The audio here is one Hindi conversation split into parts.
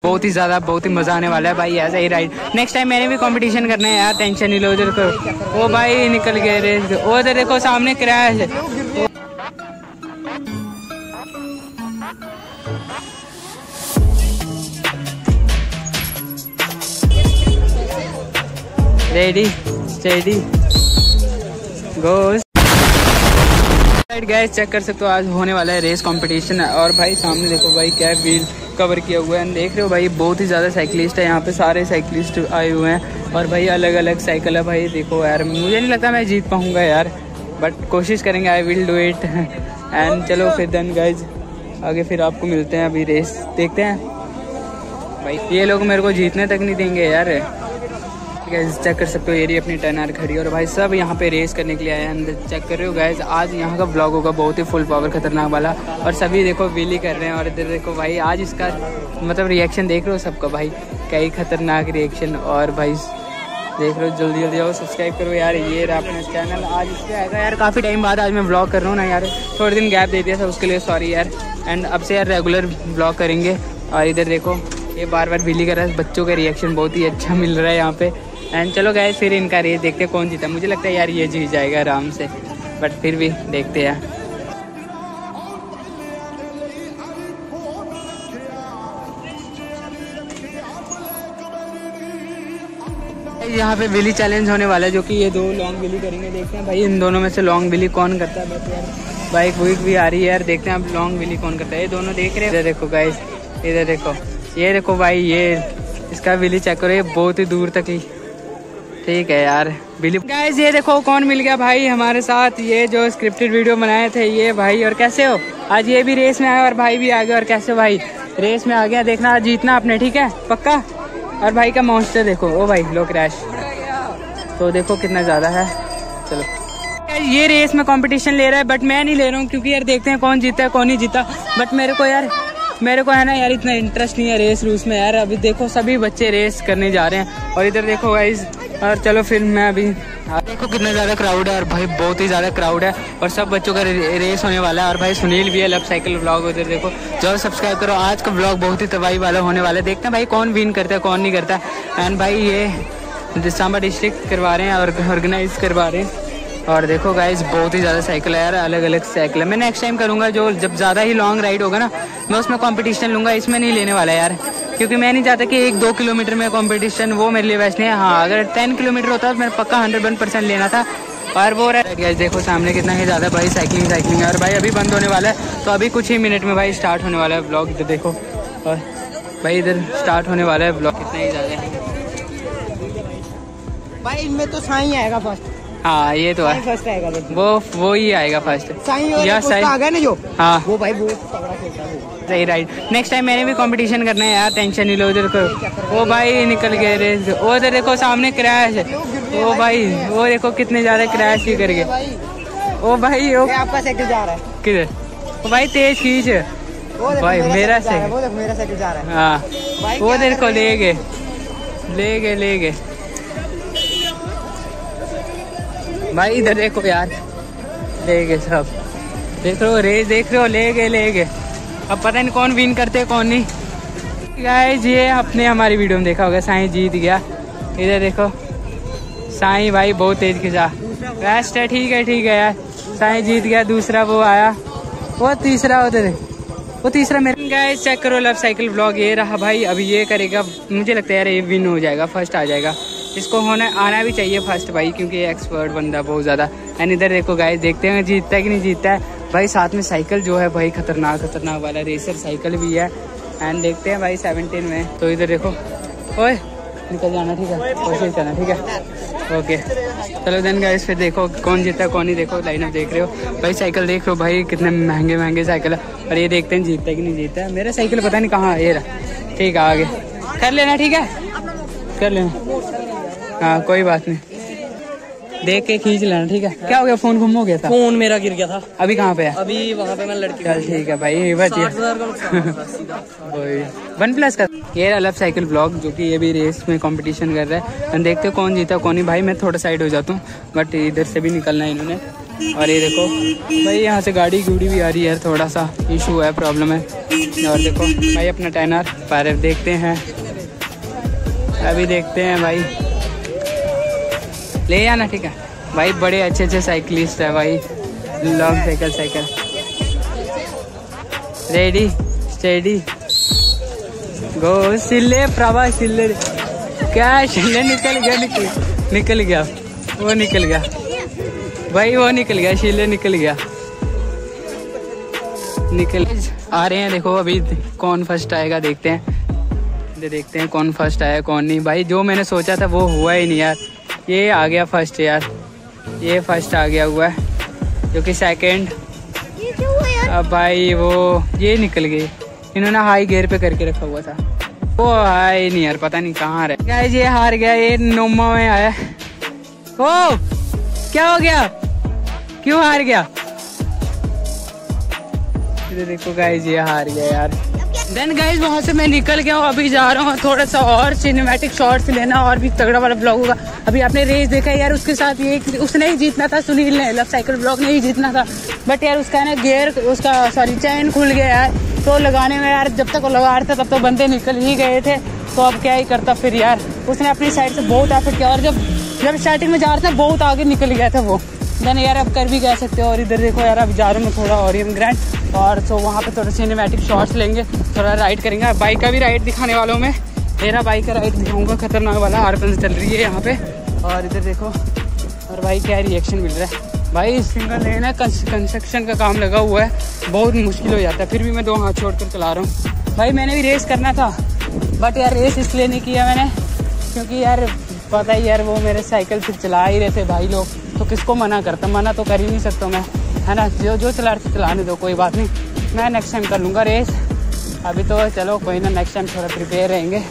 बहुत ही ज़्यादा बहुत ही मज़ा आने वाला है भाई। ऐसा ही राइड नेक्स्ट टाइम मैंने भी कंपटीशन करना है यार, टेंशन नहीं लो। उधर को वो भाई निकल गए रेस, उधर देखो सामने crash. Ready steady go. Guys check कर सकते हो आज होने वाला है रेस कंपटीशन। और भाई सामने देखो भाई क्या व्हील कवर किया हुआ है, देख रहे हो भाई बहुत ही ज़्यादा साइकिलिस्ट है यहाँ पे, सारे साइकिलिस्ट आए हुए हैं। और भाई अलग अलग साइकिल है भाई। देखो यार मुझे नहीं लगता मैं जीत पाऊँगा यार, बट कोशिश करेंगे, I will do it. And चलो फिर देन गाइज आगे फिर आपको मिलते हैं, अभी रेस देखते हैं। भाई ये लोग मेरे को जीतने तक नहीं देंगे यार। गाइस चेक कर सकते हो ये रही अपनी 10R खड़ी, और भाई सब यहाँ पे रेस करने के लिए आए हैं। चेक कर रहे हो गाइस आज यहाँ का ब्लॉग होगा बहुत ही फुल पावर खतरनाक वाला। और सभी देखो व्हीली कर रहे हैं, और इधर देखो भाई आज इसका मतलब रिएक्शन देख रहे हो सबका भाई, क्या ही खतरनाक रिएक्शन। और भाई देख रहे हो जल्दी जल्दी आओ सब्सक्राइब करो यार, ये रहा अपना चैनल। आज इस पर आएगा यार, काफ़ी टाइम बाद आज मैं ब्लॉग कर रहा हूँ ना यार, थोड़े दिन गैप दे दिया था उसके लिए सॉरी यार। एंड अब से यार रेगुलर ब्लॉग करेंगे। और इधर देखो ये बार बार व्हीली कर रहा है, बच्चों का रिएक्शन बहुत ही अच्छा मिल रहा है यहाँ पे। एंड चलो गाइस फिर इनका रेस देखते हैं कौन जीता। मुझे लगता है यार ये जीत जाएगा आराम से, बट फिर भी देखते हैं। यहाँ पे विली चैलेंज होने वाला है, जो कि ये दो लॉन्ग विली करेंगे। देखते हैं भाई इन दोनों में से लॉन्ग विली कौन करता है। बस यार बाइक वुइक भी आ रही है यार, देखते हैं अब लॉन्ग विली कौन करता है। ये दोनों देख रहे हैं, इधर देखो गाइस, इधर देखो, ये देखो भाई ये इसका विली चेक करो, ये बहुत ही दूर तक ही। ठीक है यार बिली। गाइस ये देखो कौन मिल गया भाई हमारे साथ, ये जो स्क्रिप्टेड वीडियो बनाए थे ये भाई। और कैसे हो? आज ये भी रेस में आया और भाई भी आ गया। और कैसे भाई रेस में आ गया, देखना जीतना आपने, ठीक है पक्का। और भाई का मॉन्स्टर देखो, ओ भाई लो क्रैश, तो देखो कितना ज्यादा है। चलो ये रेस में कंपटीशन ले रहा है, बट मैं नहीं ले रहा हूँ क्योंकि यार देखते हैं कौन जीता है कौन नहीं जीता। बट मेरे को है ना यार इतना इंटरेस्ट नहीं है रेस रूस में यार। अभी देखो सभी बच्चे रेस करने जा रहे हैं, और इधर देखो गाइस। और चलो फिर मैं अभी देखो कितना ज़्यादा क्राउड है, और भाई बहुत ही ज़्यादा क्राउड है, और सब बच्चों का रेस होने वाला है। और भाई सुनील भी है, लव साइकिल व्लॉग, उधर देखो जरूर सब्सक्राइब करो। आज का व्लॉग बहुत ही तबाही वाला होने वाला है, देखते हैं भाई कौन विन करता है कौन नहीं करता। एंड भाई ये सांबा डिस्ट्रिक्ट करवा रहे हैं और ऑर्गेनाइज करवा रहे हैं। और देखो गाइस बहुत ही ज़्यादा साइकिल है यार, अलग अलग साइकिल है। मैं नेक्स्ट टाइम करूँगा, जो जब ज़्यादा ही लॉन्ग राइड होगा ना मैं उसमें कंपटीशन लूँगा, इसमें नहीं लेने वाला यार, क्योंकि मैं नहीं चाहता कि 1-2 किलोमीटर में कंपटीशन, वो मेरे लिए बेस्ट नहीं है। हाँ अगर 10 किलोमीटर होता तो मेरा पक्का 101% लेना था। और वो गाइस देखो सामने कितना ही ज़्यादा भाई साइकिलिंग है। और भाई अभी बंद होने वाला है, तो अभी कुछ ही मिनट में भाई स्टार्ट होने वाला है ब्लॉग। इधर देखो, और भाई इधर स्टार्ट होने वाला है ब्लॉग, कितना ही ज़्यादा है भाई। इनमें तो साई आएगा फर्स्ट। हाँ ये तो है, फर्स्ट आएगा वो ही आएगा फर्स्ट। साई आ गया ना जो, हाँ वो भाई बहुत तगड़ा खेलता है। सही राइट, नेक्स्ट टाइम मैंने भी कंपटीशन करना है यार, टेंशन नहीं लो। उधर को वो भाई निकल गए रेस, उधर देखो सामने क्रैश, वो भाई वो देखो कितने ज्यादा क्रैश ही कर गए। ओ भाई वो आपका साइकिल जा रहा है किधर? वो भाई तेज खींच, भाई मेरा साइकिल जा रहा है। हाँ वो देखो ले गए भाई। इधर देखो यार ले गए सब, देख रहे हो रेस, देख रहे हो ले गए। अब पता नहीं कौन विन करते कौन नहीं। गाइस ये आपने हमारी वीडियो में देखा होगा, साईं जीत गया। इधर देखो साईं भाई बहुत तेज खिंचा, बेस्ट है, ठीक है यार, साईं जीत गया। दूसरा वो आया, वो तीसरा उधर, वो तीसरा मेरे। गाइस चेक करो लव साइकिल व्लॉग, ये रहा भाई। अभी ये करेगा, मुझे लगता है यार ये विन हो जाएगा, फर्स्ट आ जाएगा। इसको आना भी चाहिए फर्स्ट भाई, क्योंकि ये एक्सपर्ट बंदा बहुत ज़्यादा। एंड इधर देखो गाइस, देखते हैं जीतता है कि नहीं जीतता है भाई। साथ में साइकिल जो है भाई खतरनाक वाला रेसर साइकिल भी है। एंड देखते हैं भाई 17 में। तो इधर देखो, ओए निकल जाना, ठीक है, कोशिश करना, ठीक है, ओके। चलो देन गाइस फिर देखो कौन जीतता है कौन नहीं। देखो लाइनअप देख रहे हो भाई, साइकिल देख रहे हो भाई, कितने महंगे साइकिल है। और ये देखते हैं जीतता है कि नहीं जीतता है। मेरा साइकिल पता नहीं कहाँ है, ये रहा, ठीक है आगे कर लेना, ठीक है कर लेना, हाँ कोई बात नहीं, देख के खींच लेना, ठीक है। क्या हो गया, फोन गुम हो गया था? फोन मेरा गिर गया था। अभी कहाँ पे है? अभी वहाँ पे मैं लड़की। चल ठीक है भाई, बचिए। OnePlus का ये अलग साइकिल ब्लॉग, जो कि ये भी रेस में कंपटीशन कर रहा है। देखते हो कौन जीता कौन नहीं। भाई मैं थोड़ा साइड हो जाता हूँ, बट इधर से भी निकलना है इन्होंने। और ये देखो भाई यहाँ से गाड़ी गुड़ी भी आ रही है, थोड़ा सा इशू है, प्रॉब्लम है। और देखो भाई अपना टेनर पर देखते हैं, अभी देखते हैं भाई, ले आना ठीक है भाई। बड़े अच्छे अच्छे साइकिलिस्ट है भाई, long cycle. Ready steady go. सिल्ले प्रभा सिल्ले, क्या सिल्ले निकल गया वो निकल गया भाई, वो निकल गया, शीले निकल गया, निकल आ रहे हैं। देखो अभी कौन फर्स्ट आएगा, देखते हैं कौन फर्स्ट आया कौन नहीं। भाई जो मैंने सोचा था वो हुआ ही नहीं यार, ये आ गया फर्स्ट यार, ये फर्स्ट आ गया हुआ है, जो कि सेकंड। अब भाई वो ये निकल गए, इन्होंने हाई गियर पे करके रखा हुआ था, वो हाई नहीं यार, पता नहीं कहाँ रहे गाइस। ये हार गया, ये नोमा में आया। ओ क्या हो गया, क्यों हार गया? देखो गाइस ये हार गया यार। देन गाइस वहां से मैं निकल गया हूँ, अभी जा रहा हूँ थोड़ा सा और सिनेमैटिक शॉट्स लेना, और भी तगड़ा वाला ब्लॉग होगा। अभी आपने रेस देखा यार, उसके साथ ये उसने ही जीतना था, सुनील ने, लव साइकिल ब्लॉग ने ही जीतना था, बट यार उसका ना गियर, उसका सॉरी चैन खुल गया यार, तो लगाने में यार जब तक वो लगा रहा था तब तो बंदे निकल ही गए थे, तो अब क्या ही करता फिर यार। उसने अपनी साइड से बहुत एफर्ट किया, और जब स्टार्टिंग में जा रहा था बहुत आगे निकल गया था वो। देन यार अब कर भी कह सकते हो। और इधर देखो यार, अब जा रहा हूँ थोड़ा ओरियन ग्रैंड, और तो वहाँ पे थोड़ा सिनेमैटिक शॉट्स लेंगे, थोड़ा राइड करेंगे। बाइक का भी राइड दिखाने वालों में, मेरा बाइक का राइड दिखाऊंगा, खतरनाक वाला R5 चल रही है यहाँ पे। और इधर देखो, और भाई क्या रिएक्शन मिल रहा है भाई। सिंगल लेन है, कंस्ट्रक्शन का काम लगा हुआ है, बहुत मुश्किल हो जाता है, फिर भी मैं 2 हाथ छोड़कर चला रहा हूँ भाई। मैंने भी रेस करना था, बट यार रेस इसलिए नहीं किया मैंने, क्योंकि यार पता ही यार वो मेरे साइकिल फिर चला ही रहे थे भाई लोग, तो किसको मना करता, मना तो कर ही नहीं सकता मैं, है ना। जो चला रहे थे चलाने दो, कोई बात नहीं, मैं नेक्स्ट टाइम कर लूँगा रेस। अभी तो चलो कोई ना, नेक्स्ट टाइम थोड़ा प्रिपेयर रहेंगे।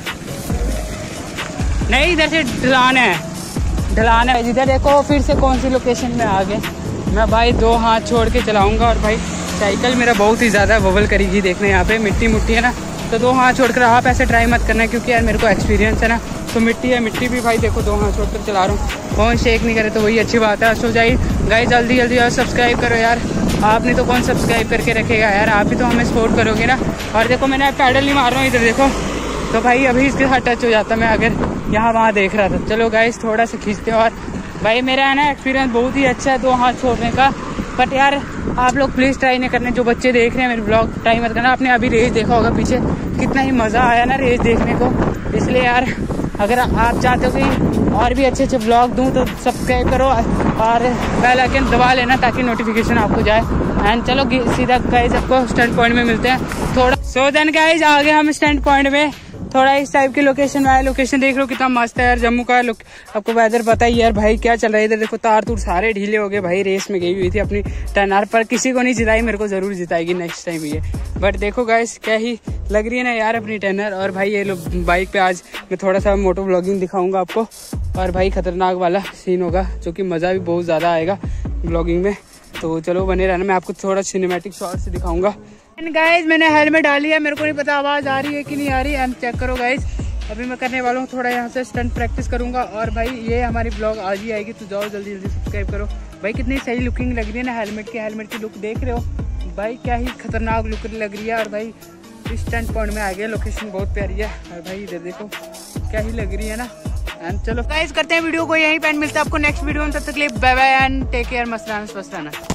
नहीं इधर से ढलान है इधर देखो, फिर से कौन सी लोकेशन में आ गए। मैं भाई 2 हाथ छोड़ के चलाऊँगा, और भाई साइकिल मेरा बहुत ही ज़्यादा बबल करेगी, देखने यहाँ पे मिट्टी है ना, तो 2 हाथ छोड़कर आप ऐसे ट्राई मत करना, क्योंकि यार मेरे को एक्सपीरियंस है ना, तो मिट्टी है, मिट्टी भी भाई देखो 2 हाथ छोड़कर चला रहा हूँ। कौन शेक नहीं करे तो वही अच्छी बात है। सो जाइए गाइस, जल्दी और सब्सक्राइब करो यार, आपने तो कौन सब्सक्राइब करके रखेगा यार, आप ही तो हमें सपोर्ट करोगे ना। और देखो मैंने पैडल नहीं मार रहा हूँ, इधर देखो, तो भाई अभी इसके साथ टच हो जाता मैं अगर यहाँ वहाँ देख रहा था। चलो गाइस थोड़ा सा खींचते हैं। और भाई मेरा है ना एक्सपीरियंस बहुत ही अच्छा है 2 हाथ छोड़ने का, बट यार आप लोग प्लीज़ ट्राई नहीं करने, जो बच्चे देख रहे हैं मेरे ब्लॉग, ट्राई मत करना। आपने अभी रेस देखा होगा पीछे, कितना ही मज़ा आया ना रेस देखने को। इसलिए यार अगर आप चाहते हो कि और भी अच्छे ब्लॉग दूं तो सब्सक्राइब करो और बेल आइकन दबा लेना, ताकि नोटिफिकेशन आपको जाए। एंड चलो सीधा गाइस आपको स्टैंड पॉइंट में मिलते हैं थोड़ा। सो देन गाइस आ गए हम स्टैंड पॉइंट में, थोड़ा इस टाइप की लोकेशन में आया। लोकेशन देख लो कितना मस्त है यार, जम्मू का आपको वेदर पता ही यार भाई क्या चल रहा है। इधर देखो तार तूर सारे ढीले हो गए भाई, रेस में गई हुई थी अपनी टर्नर पर, किसी को नहीं जिताई, मेरे को जरूर जिताएगी नेक्स्ट टाइम ये। बट देखो गाइस क्या ही लग रही है ना यार अपनी टर्नर। और भाई ये लोग बाइक पे आज मैं थोड़ा सा मोटो ब्लॉगिंग दिखाऊंगा आपको, और भाई खतरनाक वाला सीन होगा, जो कि मज़ा भी बहुत ज़्यादा आएगा ब्लॉगिंग में। तो चलो बने रहना, मैं आपको थोड़ा सिनेमैटिक शॉट से दिखाऊंगा। एंड गाइस मैंने हेलमेट डाली है, मेरे को नहीं पता आवाज़ आ रही है कि नहीं आ रही, एंड चेक करो गाइस। अभी मैं करने वाला हूँ थोड़ा यहाँ से स्टंट प्रैक्टिस करूँगा। और भाई ये हमारी ब्लॉग आज ही आएगी, तो जाओ जल्दी सब्सक्राइब करो। भाई कितनी सही लुकिंग लग रही है ना हेलमेट की लुक देख रहे हो भाई, क्या ही खतरनाक लुक लग रही है। और भाई स्टंट पॉइंट में आ गया, लोकेशन बहुत प्यारी है। और भाई इधर देखो क्या ही लग रही है ना। एंड चलो गाइस करते हैं वीडियो को यहीं पे, मिलता है आपको नेक्स्ट वीडियो में। तब तक के लिए bye bye and take care, मस्त रहना।